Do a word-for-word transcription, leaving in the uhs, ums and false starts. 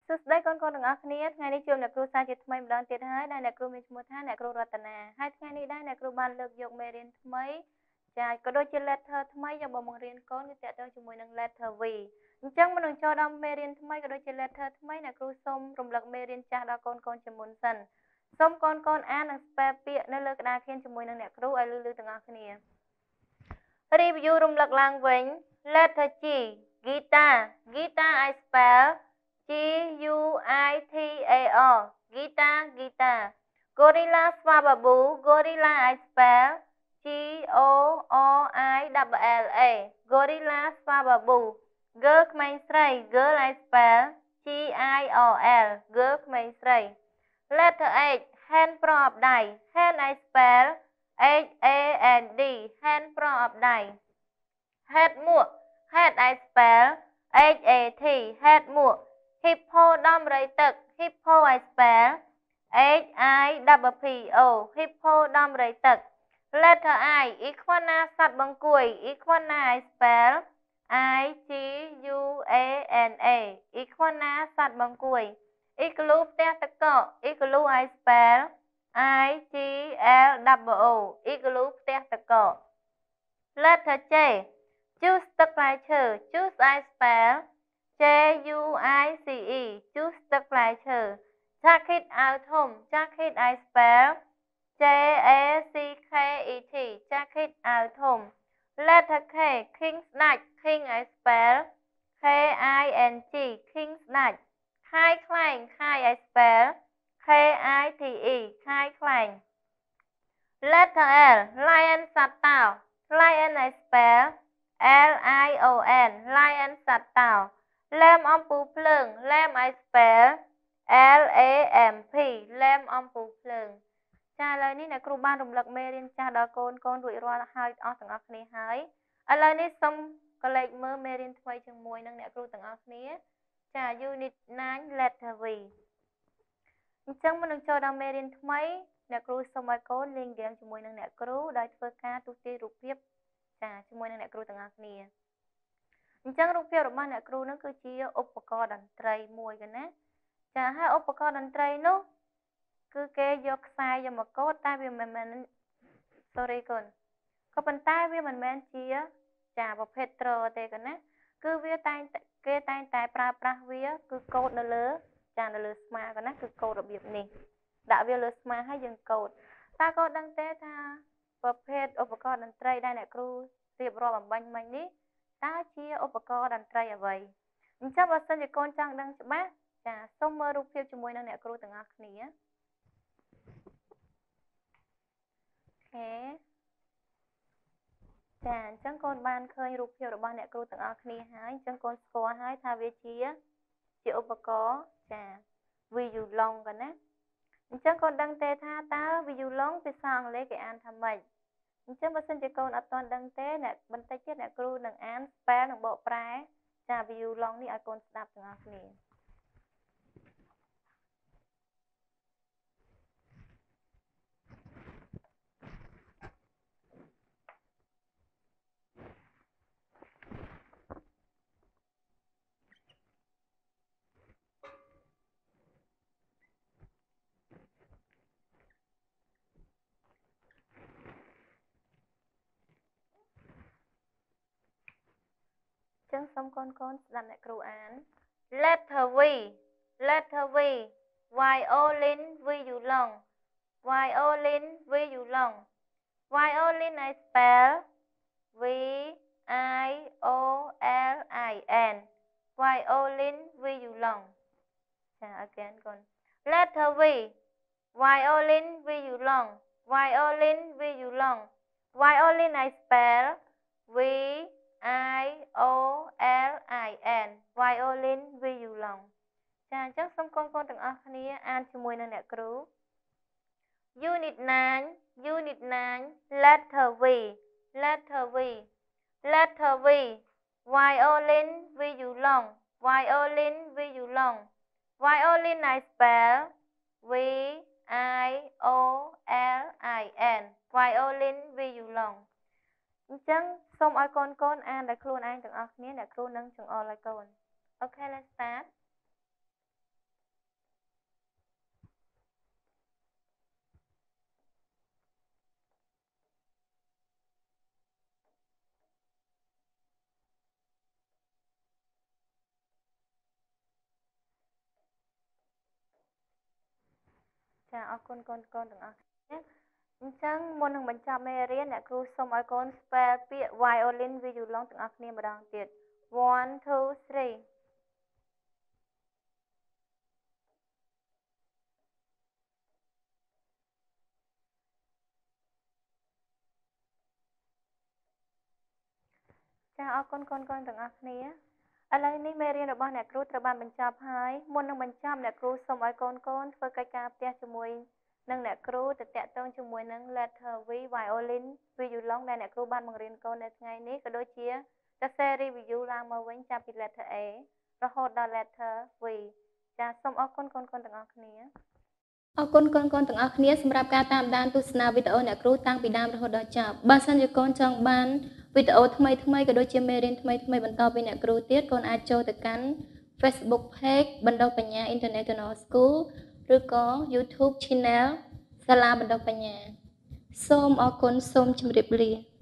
សួស្តីកូនៗទាំងអស់គ្នាថ្ងៃនេះជួបអ្នកគ្រូសាជាថ្មីម្ដងទៀតហើយដែលអ្នកគ្រូមានឈ្មោះថាអ្នកគ្រូរតនាហើយថ្ងៃនេះដែរអ្នកគ្រូបានលើកយកមេរៀនថ្មីចាក៏ដូចជា letter ថ្មីយកមកបង្រៀនកូនគឺតកតងជាមួយនឹង letter V អញ្ចឹងមុននឹងចូលដល់មេរៀនថ្មីក៏ដូចជា letter ថ្មីអ្នកគ្រូសូមរំលឹកមេរៀនចាស់ដល់កូនៗជាមុនសិនសូមកូនៗអាននិង spell ពាក្យនៅលើក្តារខៀនជាមួយនឹងអ្នកគ្រូឲ្យលឺៗទាំងអស់គ្នា Review រំលឹកឡើងវិញ letter G guitar guitar I spell G U I T A R guitar guitar Gorilla ស្វាបប៊ូ Gorilla I spell G O R I L L A Gorilla ស្វាបប៊ូ Girl ក្មេងស្រី Girl I spell G I R L Girl ក្មេងស្រី Letter H hand ប្រអប់ដៃ Hand I spell H A N D hand ប្រអប់ដៃ Head មួក Head I spell H A T Head មួក Hippo ដំរីទឹក Hippo I spell H I P P O Hippo ដំរីទឹក Letter I Iguana សត្វបង្គួយ Iguana I spell I G U A N A Iguana សត្វបង្គួយ Igloo ផ្ទះទឹកកក Igloo I spell I G L O O Igloo ផ្ទះទឹកកក Letter J Juice ទឹកផ្លែឈើ Juice I spell J U I C E Juice ទឹកផ្លែឈើ Jacket អាវធំ Jacket I spell J A C K E T Jacket អាវធំ Letter K King ស្ដេច King I spell K I N G King ស្ដេច ខាយខ្លែង ខាយ I spell K I T E ខាយខ្លែង Letter L Lion សត្វតោ Lion I spell L I O N Lion សត្វតោ Lamp អំពូលភ្លើង Lamp I spell L A M P Lamp អំពូលភ្លើងចាឥឡូវនេះអ្នកគ្រូបានរំលឹកមេរៀនចាស់ដល់កូនកូនរួចរាល់ហើយអស់ទាំងអស់គ្នាហើយឥឡូវនេះសូមកលេចមើលមេរៀនថ្មីជាមួយនឹងអ្នកគ្រូទាំងអស់គ្នាចា Unit nine Letter V អញ្ចឹងមុននឹងចូលដល់មេរៀនថ្មីអ្នកគ្រូសូមឲ្យកូនលេងហ្គេមជាមួយនឹងអ្នកគ្រូដោយធ្វើការទស្សទាយរូបភាពចាជាមួយនឹងអ្នកគ្រូទាំងអស់គ្នាអញ្ចឹងរូបភាពរបស់អ្នកគ្រូនឹងគឺជាឧបករណ៍តន្ត្រីមួយកណាចាហើយឧបករណ៍តន្ត្រីនោះគឺគេយកខ្សែយកមកកូតតែវាមិនមែន sorry កូនក៏ប៉ុន្តែវាមិនមែនជាចាប្រភេទត្រទេកណាគឺវាតែងគេតែងតែប្រើប្រាស់វាគឺកូតនៅលើចានៅលើស្មាកណាគឺកូតរបៀបនេះដាក់វាលើស្មាហើយយើងកូតតើកូនដឹងទេថាប្រភេទឧបករណ៍តន្ត្រីដែលអ្នកគ្រូរៀបរាប់អំបញ្ញមិញនេះតើជាឧបករណ៍តន្ត្រីអ្វីអញ្ចឹងបើសិនជាកូនចង់ដឹងច្បាស់ចាសូមមើលរូបភាពជាមួយនឹងអ្នកគ្រូទាំងអស់គ្នាអូខេចាអញ្ចឹងកូនបានឃើញរូបភាពរបស់អ្នកគ្រូទាំងអស់គ្នាហើយអញ្ចឹងកូនស្គាល់ហើយថាវាជាជាឧបករណ៍ចា violon កណាអញ្ចឹងកូនដឹងទេថាតើ violon ភាសាអង់គ្លេសគេអានថាម៉េចអញ្ចឹងបើសិនជាកូនអត់ទាន់ដឹងទេអ្នកបន្តិចទៀតអ្នកគ្រូនឹងអាន spell និងបកប្រែចា violon នេះឲ្យកូនស្ដាប់ទាំងអស់គ្នាចឹងសូមកូនកូនស្ដាប់អ្នកគ្រូអាន Letter V Letter V Violin violon Violin violon Violin I spell V I O L I N Violin violon ចា again កូន Letter V Violin violon Violin violon Violin I spell V I O L I N Violin violon ចាអញ្ចឹងសូមកូនកូនទាំងអស់គ្នាអានជាមួយនឹងអ្នកគ្រូ Unit nine Unit nine Letter V Letter V Letter V Violin violon Violin violon Violin I spell V I O L I N Violin violon អញ្ចឹងសូមឲ្យកូនកូនអានដោយខ្លួនឯងទាំងអស់គ្នាអ្នកគ្រូនឹងចង្អុលឲ្យកូន Okay let's start ចាអរគុណកូនកូនទាំងអស់គ្នាអញ្ចឹងមុននឹងបញ្ចប់មេរៀនអ្នកគ្រូសូមឲ្យកូន spell ពាក្យ violin violon ទាំងអស់គ្នាម្ដងទៀត one two three ចាអរគុណកូនកូនទាំងអស់គ្នាឥឡូវនេះមេរៀនរបស់អ្នកគ្រូត្រូវបានបញ្ចប់ហើយមុននឹងបញ្ចប់អ្នកគ្រូសូមឲ្យកូនកូនធ្វើកិច្ចការផ្ទះជាមួយនឹងអ្នកគ្រូទៅតាក់ទងជាមួយនឹង letter V violin violon ដែលអ្នកគ្រូបានបង្រៀនកូននៅថ្ងៃនេះក៏ដូចជាសរសេរ review ឡើងមកវិញចាប់ពី letter A រហូតដល់ letter V ចាសូមអរគុណកូនកូនទាំងអស់គ្នាអរគុណកូនកូនទាំងអស់គ្នាសម្រាប់ការតាមដានទស្សនាវីដេអូអ្នកគ្រូតាំងពីដើមរហូតដល់ចប់បើសិនជាកូនចង់បានវីដេអូថ្មីថ្មីក៏ដូចជាមេរៀនថ្មីថ្មីបន្តពីអ្នកគ្រូទៀតកូនអាចចូលទៅកាន់ Facebook Page បណ្ដុះបញ្ញា International School ឬក៏ YouTube Channel សាលាបណ្ដុះបញ្ញាសូមអរគុណសូមជម្រាបលា